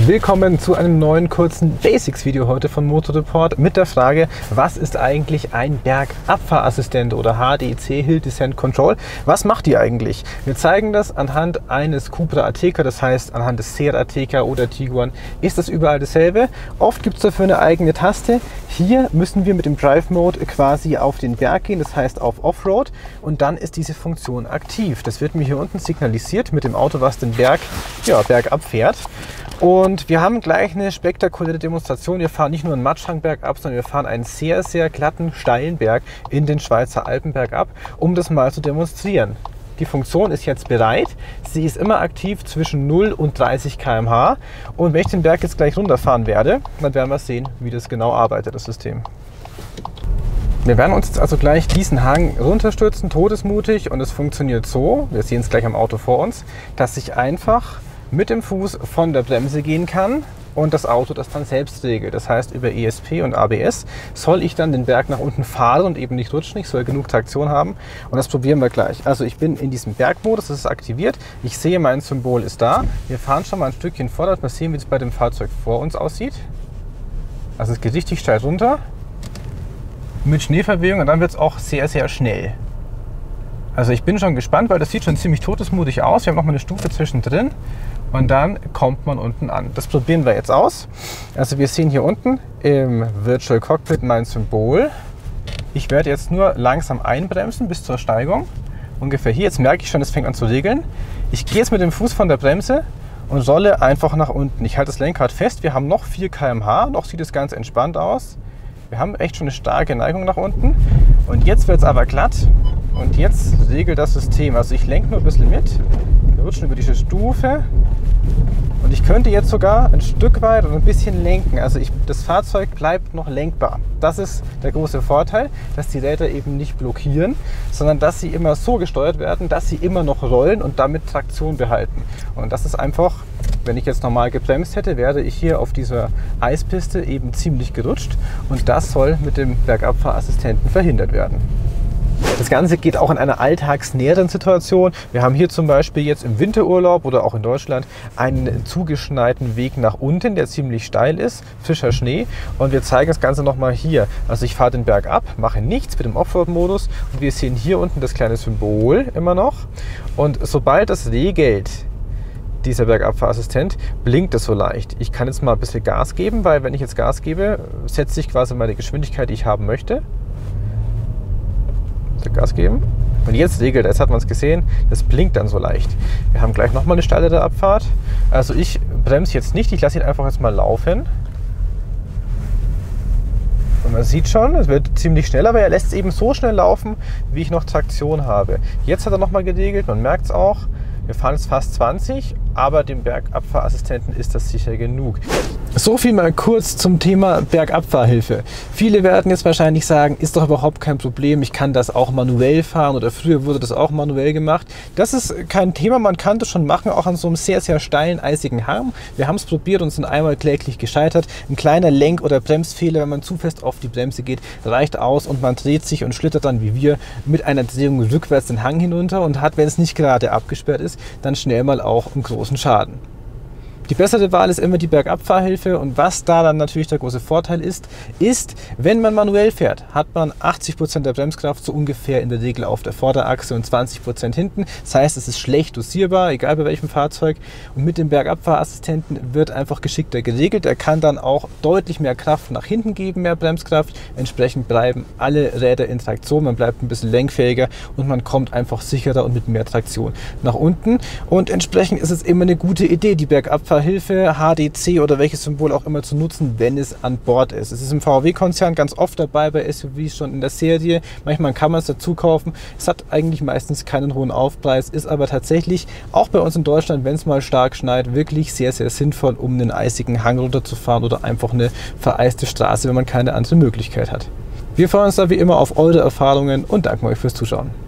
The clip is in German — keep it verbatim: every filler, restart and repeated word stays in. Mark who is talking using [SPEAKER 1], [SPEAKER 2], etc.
[SPEAKER 1] Willkommen zu einem neuen kurzen Basics-Video heute von Motorreport mit der Frage, was ist eigentlich ein Bergabfahrassistent oder H D C, Hill Descent Control? Was macht die eigentlich? Wir zeigen das anhand eines Cupra Ateca, das heißt anhand des Seat Ateca oder Tiguan ist das überall dasselbe. Oft gibt es dafür eine eigene Taste. Hier müssen wir mit dem Drive Mode quasi auf den Berg gehen, das heißt auf Offroad, und dann ist diese Funktion aktiv. Das wird mir hier unten signalisiert mit dem Auto, was den Berg, ja, bergab fährt. Und wir haben gleich eine spektakuläre Demonstration. Wir fahren nicht nur einen Matschhang bergab, sondern wir fahren einen sehr, sehr glatten, steilen Berg in den Schweizer Alpen bergab, um das mal zu demonstrieren. Die Funktion ist jetzt bereit. Sie ist immer aktiv zwischen null und dreißig Kilometer pro Stunde. Und wenn ich den Berg jetzt gleich runterfahren werde, dann werden wir sehen, wie das genau arbeitet, das System. Wir werden uns jetzt also gleich diesen Hang runterstürzen, todesmutig. Und es funktioniert so, wir sehen es gleich am Auto vor uns, dass ich einfach mit dem Fuß von der Bremse gehen kann und das Auto das dann selbst regelt. Das heißt, über E S P und A B S soll ich dann den Berg nach unten fahren und eben nicht rutschen. Ich soll genug Traktion haben und das probieren wir gleich. Also ich bin in diesem Bergmodus, das ist aktiviert. Ich sehe, mein Symbol ist da. Wir fahren schon mal ein Stückchen vor, dass wir sehen, wie es bei dem Fahrzeug vor uns aussieht. Also es geht richtig steil runter mit Schneeverwehung und dann wird es auch sehr, sehr schnell. Also ich bin schon gespannt, weil das sieht schon ziemlich todesmutig aus. Wir haben noch mal eine Stufe zwischendrin. Und dann kommt man unten an. Das probieren wir jetzt aus. Also wir sehen hier unten im Virtual Cockpit mein Symbol. Ich werde jetzt nur langsam einbremsen bis zur Steigung. Ungefähr hier. Jetzt merke ich schon, es fängt an zu regeln. Ich gehe jetzt mit dem Fuß von der Bremse und rolle einfach nach unten. Ich halte das Lenkrad fest. Wir haben noch vier Kilometer pro Stunde. Noch sieht es ganz entspannt aus. Wir haben echt schon eine starke Neigung nach unten. Und jetzt wird es aber glatt. Und jetzt regelt das System. Also ich lenke nur ein bisschen mit. Wir rutschen über diese Stufe. Und ich könnte jetzt sogar ein Stück weit und ein bisschen lenken. Also ich, das Fahrzeug bleibt noch lenkbar. Das ist der große Vorteil, dass die Räder eben nicht blockieren, sondern dass sie immer so gesteuert werden, dass sie immer noch rollen und damit Traktion behalten. Und das ist einfach, wenn ich jetzt normal gebremst hätte, wäre ich hier auf dieser Eispiste eben ziemlich gerutscht. Und das soll mit dem Bergabfahrassistenten verhindert werden. Das Ganze geht auch in einer alltagsnäheren Situation. Wir haben hier zum Beispiel jetzt im Winterurlaub oder auch in Deutschland einen zugeschneiten Weg nach unten, der ziemlich steil ist, frischer Schnee. Und wir zeigen das Ganze nochmal hier. Also ich fahre den Berg ab, mache nichts mit dem Offroad-Modus und wir sehen hier unten das kleine Symbol immer noch. Und sobald das regelt, dieser Bergabfahrassistent, blinkt es so leicht. Ich kann jetzt mal ein bisschen Gas geben, weil wenn ich jetzt Gas gebe, setze ich quasi meine Geschwindigkeit, die ich haben möchte. Gas geben. Und jetzt regelt, jetzt hat man es gesehen, das blinkt dann so leicht. Wir haben gleich nochmal eine steilere Abfahrt. Also ich bremse jetzt nicht, ich lasse ihn einfach jetzt mal laufen. Und man sieht schon, es wird ziemlich schnell, aber er lässt es eben so schnell laufen, wie ich noch Traktion habe. Jetzt hat er nochmal geregelt, man merkt es auch. Wir fahren jetzt fast zwanzig, aber dem Bergabfahrassistenten ist das sicher genug. So viel mal kurz zum Thema Bergabfahrhilfe. Viele werden jetzt wahrscheinlich sagen, ist doch überhaupt kein Problem, ich kann das auch manuell fahren oder früher wurde das auch manuell gemacht. Das ist kein Thema, man kann das schon machen, auch an so einem sehr, sehr steilen, eisigen Hang. Wir haben es probiert und sind einmal kläglich gescheitert. Ein kleiner Lenk- oder Bremsfehler, wenn man zu fest auf die Bremse geht, reicht aus und man dreht sich und schlittert dann wie wir mit einer Drehung rückwärts den Hang hinunter und hat, wenn es nicht gerade abgesperrt ist, dann schnell mal auch einen großen Schaden. Die bessere Wahl ist immer die Bergabfahrhilfe und was da dann natürlich der große Vorteil ist, ist, wenn man manuell fährt, hat man achtzig Prozent der Bremskraft so ungefähr in der Regel auf der Vorderachse und zwanzig Prozent hinten. Das heißt, es ist schlecht dosierbar, egal bei welchem Fahrzeug. Und mit dem Bergabfahrassistenten wird einfach geschickter geregelt. Er kann dann auch deutlich mehr Kraft nach hinten geben, mehr Bremskraft. Entsprechend bleiben alle Räder in Traktion, man bleibt ein bisschen lenkfähiger und man kommt einfach sicherer und mit mehr Traktion nach unten. Und entsprechend ist es immer eine gute Idee, die Bergabfahrhilfe Hilfe, H D C oder welches Symbol auch immer zu nutzen, wenn es an Bord ist. Es ist im V W Konzern ganz oft dabei, bei S U Vs schon in der Serie. Manchmal kann man es dazu kaufen. Es hat eigentlich meistens keinen hohen Aufpreis, ist aber tatsächlich auch bei uns in Deutschland, wenn es mal stark schneit, wirklich sehr, sehr sinnvoll, um einen eisigen Hang runterzufahren oder einfach eine vereiste Straße, wenn man keine andere Möglichkeit hat. Wir freuen uns da wie immer auf eure Erfahrungen und danken euch fürs Zuschauen.